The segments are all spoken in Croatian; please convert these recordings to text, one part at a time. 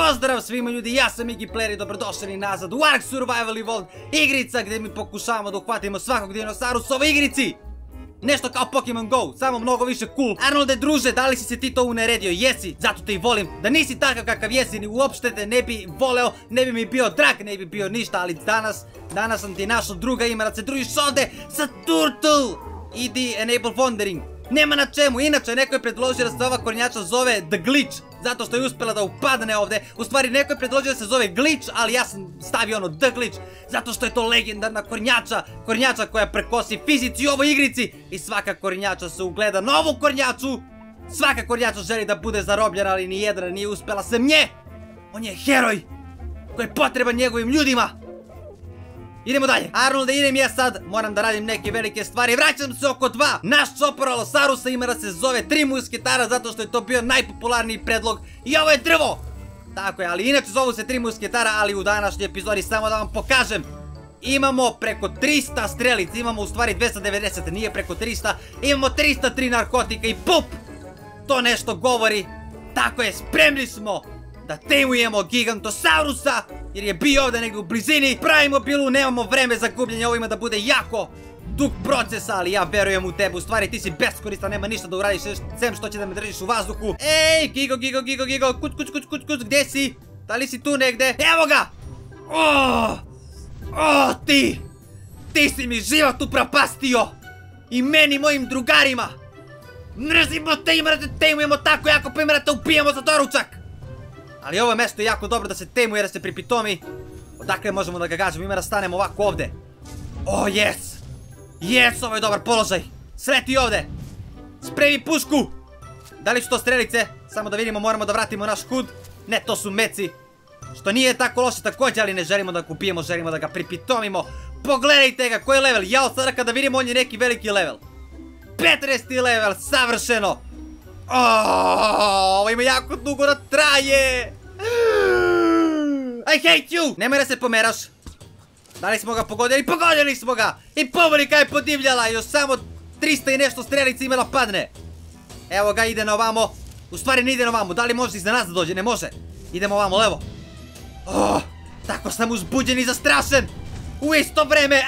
Pozdrav svima ljudi, ja sam Iggy Player i dobrodošli nazad u Ark Survival Evolved, igrica gdje mi pokušavamo da uhvatimo svakog dinosaurusa u ovoj igrici. Nešto kao Pokemon Go, samo mnogo više cool. Arnolde druže, da li si se ti to uneredio? Jesi, zato te i volim. Da nisi takav kakav jesi, ni uopšte te ne bi voleo, ne bi mi bio drag, ne bi bio ništa, ali danas sam ti našao druga ima da se družiš ovdje sa Turtle. Idi enable wandering. Nema na čemu, inače neko je predložio da se ova kornjača zove The Glitch, zato što je uspjela da upadne ovdje. U stvari neko je predložio da se zove Glitch, ali ja sam stavio ono The Glitch, zato što je to legendarna kornjača. Kornjača koja prekosi fizici u ovoj igrici. I svaka kornjača se ugleda na ovu kornjaču. Svaka kornjača želi da bude zarobljena, ali nijedna nije uspjela sem nje. On je heroj koji je potreban njegovim ljudima. Idemo dalje. Arnolde, idem ja sad. Moram da radim neke velike stvari. Vraćam se oko 2. Naš Chopper Alosaurusa ima da se zove 3 musketara, zato što je to bio najpopularniji predlog. I ovo je drvo. Tako je, ali inače zovu se 3 musketara, ali u današnjoj epizodi samo da vam pokažem. Imamo preko 300 strelica, imamo u stvari 290, nije preko 300. Imamo 303 narkotika i pup! To nešto govori. Tako je, spremni smo da temujemo Gigantosaurusa, jer je bio ovdje negdje u blizini. Pravimo bilu, nemamo vreme za gubljenje, ovo ima da bude jako dug proces, ali ja verujem u tebe. U stvari ti si beskoristan, nema ništa da uradiš, sem što će da me držiš u vazduhu. Ej, Gigo, kuć, gdje si? Da li si tu negdje? Evo ga! Ti si mi život upropastio! I meni i mojim drugarima! Mrzimo te, ima da te temujemo tako jako, pa ima da te ubijemo za doručak! Ali ovo mjesto je jako dobro da se temuje, da se pripitomi. Odakle možemo da ga gađamo, ima da stanemo ovako ovdje. Yes, ovo je dobar položaj. Sleti ovdje. Spremi pušku. Da li su to strelice? Samo da vidimo, moramo da vratimo naš hud. Ne, to su meci. Što nije tako loše također, ali ne želimo da ga ubijemo, želimo da ga pripitomimo. Pogledajte ga, koji je level. Ja od sada kada vidimo, on je neki veliki level. 15. level, savršeno. Ovo ima jako dugo da traje. I hate you. Nemoj da se pomeraš. Da li smo ga pogodili? Pogodili smo ga. I publika je podivljala. Još samo 300 i nešto strelica ima da padne. Evo ga, ide na ovamo. U stvari ne ide na ovamo. Da li može iza nas da dođe? Ne može. Idemo ovamo, levo. Tako sam uzbuđen i zastrašen u isto vreme.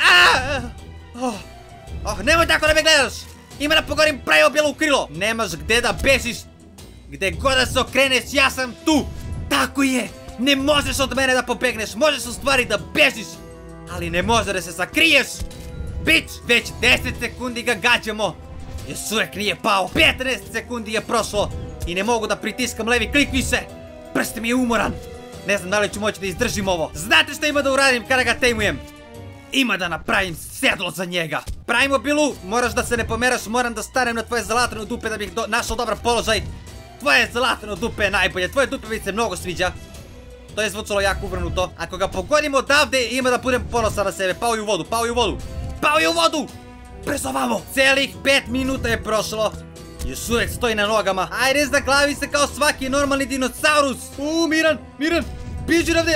Nemoj tako da me gledaš. Ima da pogorim pravi bijelo u krilo. Nemaš gde da bežiš. Gde god da se okreneš, ja sam tu. Tako je. Ne možeš od mene da pobegneš. Možeš u stvari da bežiš, ali ne možeš da se sakriješ. Bić, već 10 sekundi ga gađamo. Još uvijek nije pao. 15 sekundi je prošlo i ne mogu da pritiskam levi klik više. Prst mi je umoran. Ne znam da li ću moći da izdržim ovo. Znate šta ima da uradim kada ga temujem? Ima da napravim sedlo za njega. Pravimo bilu, moraš da se ne pomeraš. Moram da stanem na tvoje zalatrano dupe da bih našao dobar položaj. Tvoje zalatrano dupe je najbolje. Tvoje dupe mi se mnogo sviđa. To je zvučalo jako uvrnuto. Ako ga pogodim odavde, ima da budem ponosan na sebe. Pao je u vodu. Brzo ovamo. Celih 5 minuta je prošlo. Još uvijek stoji na nogama. Ajde, zaglavi se kao svaki normalni dinosaurus. Miran, biđi ovdje.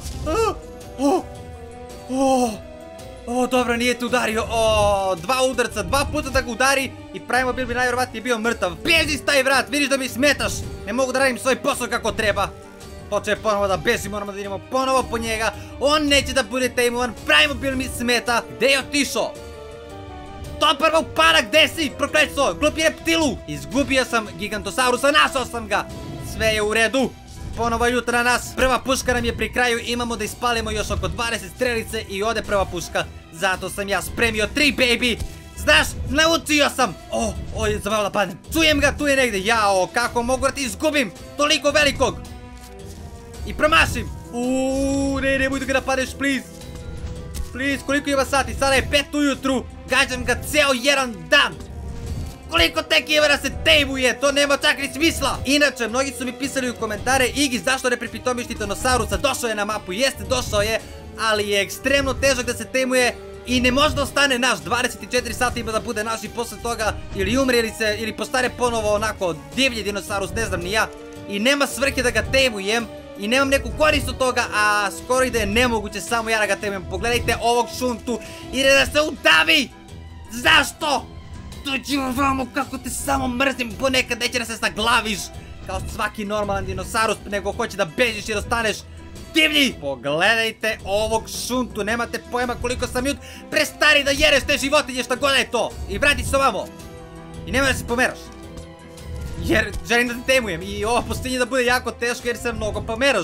Dobro, nije te udario. 2 udarca, 2 puta da ga udari i pravimo bil bi najvjerovatnije bio mrtav. Bježi s taj vrat, vidiš da mi smetaš. Ne mogu da radim svoj posao kako treba. Počeo je ponovo da beži, moramo da idemo ponovo po njega. On neće da bude temovan, pravimo bil mi smeta. Gde je otišao? To prvo upada, gde si, prokletstvo, glupi reptilu. Izgubio sam Gigantosaurusa, našao sam ga. Sve je u redu. Ponovo jutro na nas. Prva puška nam je pri kraju. Imamo da ispalimo još oko 20 strelice i ode prva puška. Zato sam ja spremio 3 baby. Znaš, naučio sam. Za malo da padnem. Čujem ga, tu je negdje. Jao, kako mogu da ti izgubim toliko velikog i promašim. Nemoj da ga napadeš, please. Koliko ima sati? Sada je 5 ujutru. Gađam ga ceo jedan dan. Koliko tek ima da se temuje, to nema čak ni smisla. Inače, mnogi su mi pisali u komentare: Iggy, zašto ne pripitomiš Titanosaurusa? Došao je na mapu, jeste došao je, ali je ekstremno težak da se temuje i ne može da ostane naš. 24 sata ima da bude naš i posle toga ili umre ili postane ponovo onako divlji dinosaurus, ne znam ni ja. I nema svrhe da ga temujem i nemam neku korist od toga, a skoro i da je nemoguće samo ja da ga temujem. Pogledajte ovog šuntu, ide da se udavi. Zašto? Dođi ovamo, kako te samo mrzim, ponekad neće da se zaglaviš. kao svaki normalan dinosaurus, nego hoće da bežiš jer ostaneš divlji. Pogledajte ovog šuntu, nemate pojma koliko sam ljud prestari da jereš te životinje, šta god je to. I vrati se ovamo. I nemoj da se pomeraš. Jer želim da te temujem i ovo pustinje da bude jako teško jer se mnogo pomeraš.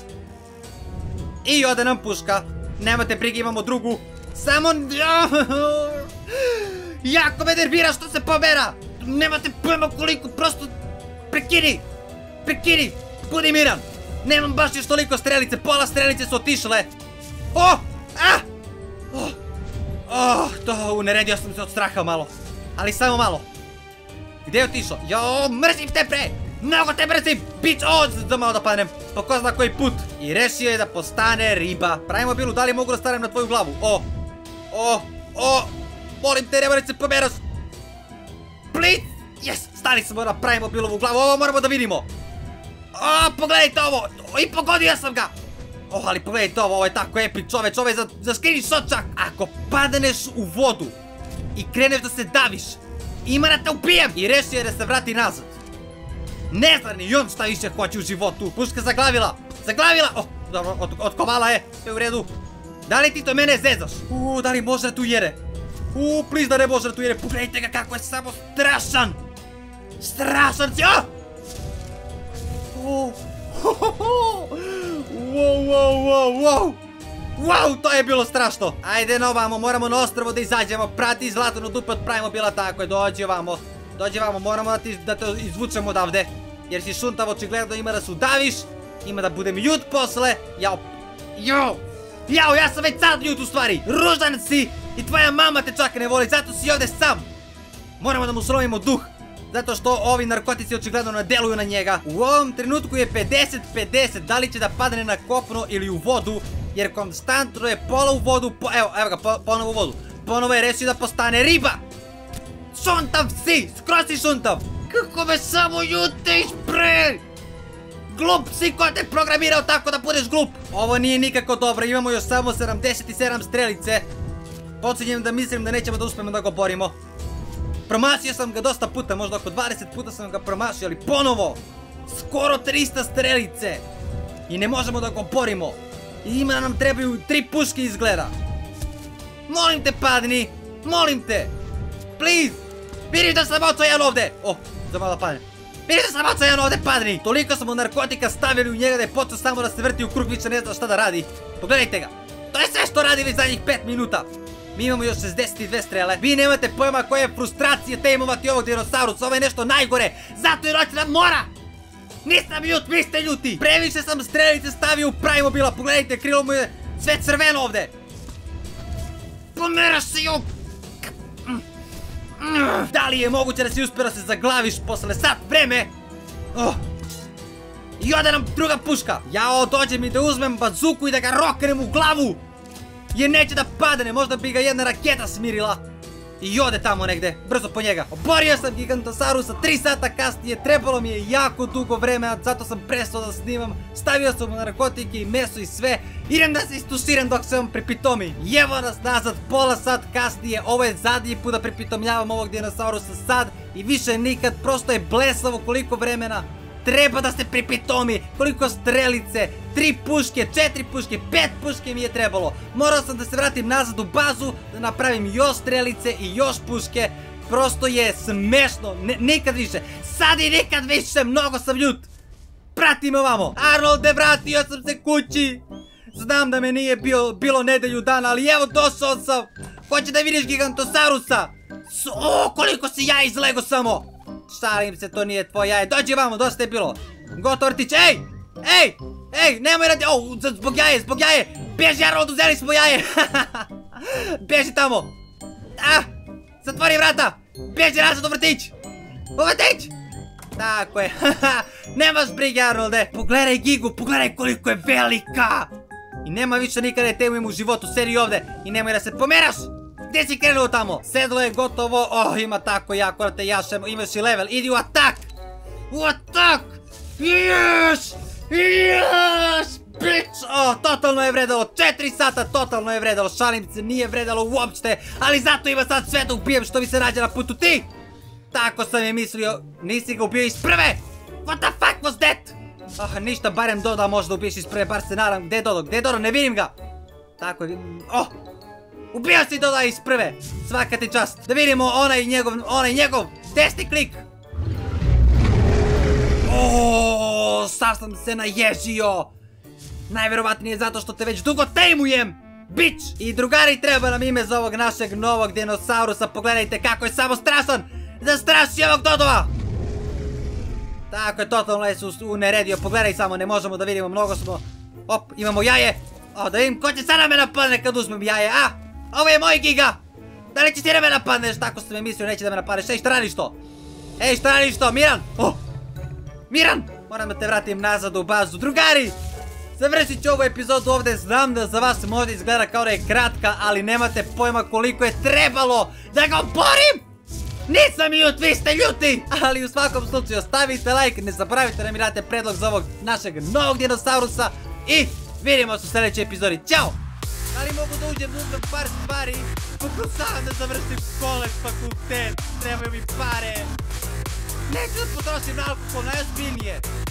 I ode nam puška. Nemate brige, imamo drugu. Samo... Jako me nervira što se pomera. Nemate pojma koliko, prosto... Prekini. Prekini. Budi miran. Nemam baš još toliko strelice, pola strelice su otišle. Uneredio sam se od straha malo. Ali samo malo. Gdje je otišao? Jo, mrzim te pre! Mnogo te mrzim! Bić, da malo da padnem. Po ko zna koji put. I rešio je da postane riba. Pravimo bilu, da li mogu da stavim na tvoju glavu? Molim te, nemoj da se pomeraš. Please! Yes, stali smo na pravimo bilovu glavu, ovo moramo da vidimo. Pogledajte ovo! I pogodio sam ga! Ali pogledajte ovo je tako epic, čoveč, ovo je za screenshot čak. Ako padneš u vodu i kreneš da se daviš, ima da te ubijem! I rešio je da se vrati nazad. Ne zna ni on šta više hoće u životu. Puška zaglavila! Zaglavila! Dobro, otkovala je, sve u redu. Da li ti to mene zezaš? Da li može da tu jere? Please da ne može da tu jere. Pogledajte ga kako je samo strašan! Strašan si! Wow, to je bilo strašno. Ajde na ovamo, moramo na ostrvo da izađemo. Prati zlatanu dupe, odpravimo bila tako je. Dođi ovamo, moramo da te izvučemo odavde. Jer si šuntav, očigledno ima da se udaviš. Ima da budem ljud posle. Jao, ja sam već sad ljud u stvari. Ružan si i tvoja mama te čak ne voli, zato si ovde sam. Moramo da mu slomimo duh. Zato što ovi narkotici očigledno ne deluju na njega. U ovom trenutku je 50-50, da li će da padne na kopno ili u vodu. Jer konstantno je pola u vodu, evo ga, ponovo u vodu. Ponovo je rešio da postane riba. Šuntav si, skroz si šuntav. Kako me samo ljutiš, bre. Glup si, ko te programirao tako da budeš glup. Ovo nije nikako dobro, imamo još samo 77 strelice. Počinjem da mislim da nećemo da uspemo da ga borimo. Promašio sam ga dosta puta, možda oko 20 puta sam ga promašio, ali ponovo! Skoro 300 strelice! I ne možemo da ga borimo! I ima nam trebaju 3 puške izgleda! Molim te padni! Molim te! Please! Vidim da sam očajan ovde! Za malo padne. Vidim da sam očajan ovde, padni! Toliko smo narkotika stavili u njega da je počeo samo da se vrti u krug, više ne zna šta da radi. Pogledajte ga! To je sve što radi već zadnjih 5 minuta! Mi imamo još 62 strele. Vi nemate pojma koja je frustracija temovati ovog dinosaurusa. Ovo je nešto najgore. Zato jer hoće da mora. Nisam ljut, vi ste ljuti. Previše sam strelice stavio u pravimo bila. Pogledajte, krilo mu je sve crveno ovde. Pomeraš se jok. Da li je moguće da si uspio da se zaglaviš posle sat vreme? I ode nam druga puška. Jao, dođe mi da uzmem bazuku i da ga roknem u glavu. Jer neće da padne, možda bi ga jedna raketa smirila. I ode tamo negde, brzo po njega. Oborio sam Gigantosaurusa 3 sata kasnije, trebalo mi je jako dugo vremena, zato sam prestao da snimam. Stavio sam mu narkotike i meso i sve. Idem da se istuširam dok se on pripitomi. I evo nas nazad, pola sat kasnije, ovo je zadnji put da pripitomljavam ovog dinosaurusa sad. I više nikad, prosto je blesavo koliko vremena treba da se pripitomi, koliko strelice, 3 puške, 4 puške, 5 puške mi je trebalo. Morao sam da se vratim nazad u bazu, da napravim još strelice i još puške. Prosto je smešno, nikad više, sad i nikad više, mnogo sam ljut. Prati me ovamo. Arnolde, vratio sam se kući. Znam da me nije bilo nedelju dana, ali evo došao sam. Hoće da vidiš Gigantosaurusa. Koliko si ja izlego samo. Šalim se, to nije tvoj jaje. Dođi vamo, dosta je bilo. Gotov vrtić, ej, nemoj radi, zbog jaje. Beži, Arnold, uzeli smo jaje. Beži tamo. Zatvori vrata. Beži nazad u vrtić. U vrtić. Tako je, nemaš brige, Arnolde. Pogledaj Gigu, pogledaj koliko je velika. I nema više nikada je temujem u životu, sedi ovde. I nemoj da se pomeraš. Gdje si krenuo tamo? Sedlo je gotovo, ima tako jako da te jašemo, imaš i level, idi u atak! U atak! Yes! Bitch! Totalno je vredalo, 4 sata totalno je vredalo, šalim se, nije vredalo uopšte, ali zato ima sad sve da ubijem što mi se nađe na putu ti! Tako sam je mislio, nisi ga ubio iz prve! What the fuck was that? Ništa, barem Doda može da ubiješ iz prve, bar se nadam. Gdje je Dodo? Gdje je Dodo? Ne vidim ga. Tako je, ubio si Doda iz prve. Svaka ti čast. Da vidimo onaj njegov desni klik. Sad sam se naježio. Najvjerovatnije zato što te već dugo tejmujem, bić. I drugari, treba nam ime za ovog našeg novog dinosaurusa. Pogledajte kako je samo strašan. Zastraši ovog Dodova. Tako je, totalno je uneredio. Pogledaj samo, ne možemo da vidimo, mnogo smo. Imamo jaje. Da vidim ko će sad na me napadne kad uzmem jaje, a? Ovo je moj Giga. Da li će ti na me napadneš? Tako sam je mislio, neće da me napadneš. Ej, šta radiš to? Ej, šta radiš to? Miran! Miran! Moram da te vratim nazad u bazu. Drugari! Završit ću ovu epizodu ovdje. Znam da za vas možda izgleda kao da je kratka, ali nemate pojma koliko je trebalo da ga oborim! Nisam ljut, vi ste ljuti! Ali u svakom slučaju stavite like, ne zaboravite da mi date predlog za ovog našeg novog dinosaurusa i vidimo se u sljedećoj epizodi. Ćao! Da li mogu da uđem uzmem par stvari? Pokušavam da završim kolej, fakultet, trebaju mi pare. Neću da potrošim na alkohol, najozbiljnije.